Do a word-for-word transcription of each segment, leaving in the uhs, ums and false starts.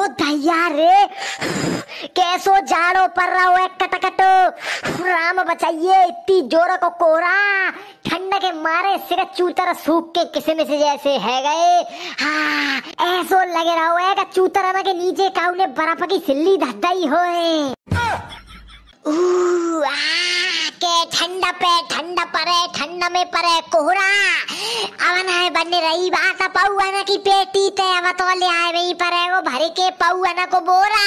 ओ दैया रे, कैसो जाड़ो पर रहा है कटकटो। राम बचाइए, इतनी जोर को कोहरा, ठंड के मारे सिर चूतर सूख के किसम से जैसे है गए। हाँ, ऐसो लगे रहा है कि चूतर के नीचे काऊ ने बर्फ की सिल्ली धद्दाई होए। के ठंडा पे ठंडा परे, ठंडा में परे कोहरा। अवन है बनने रही बात पौआना की पेटी ते अब तो ले आए वही परे वो भरे के पौआना को बोरा।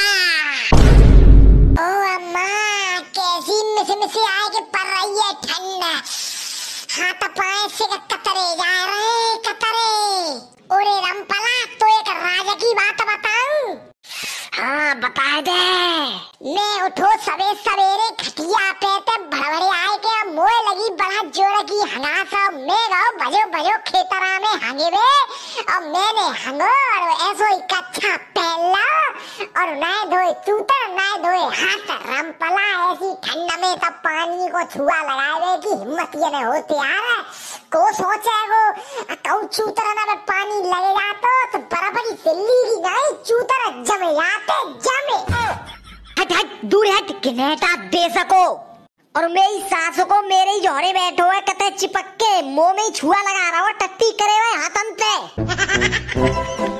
ओ अम्मा, कैसी मिसे मिसे आए के पर रही है ठंडा। हाथ पाए से कतरे जा रहे कतरे। ओरे रंपला, तो एक राजा की बात बताऊं? हाँ बता दे। मैं उठो सवे सवेरे खटिया पे ते भड़बड़े आए के मोए लगी बड़ा जोर की हंगासा। मैं गाओ भजो भजो खेतरा में हंगे वे, और मैंने हंगो और ऐसो ही कच्छा पहला और नाय धोए चूतर नाय धोए हाथ। रंपला ऐसी ठंड में तब पानी को छुआ लगाए वे की हिम्मत ये नहीं होती यार। को सोचे गो कऊ चूतर ना में पानी लगे जातो तो बराबर की सिल्ली की नहीं चूतर जमे जाते जमे। हट हट दूर हट, किनेटा दे सको। और मेरी सास को मेरे ही जोड़े बैठो है कते चिपक के मुंह में ही छुआ लगा रहा हो, टट्टी करे हुए हाथ अंते।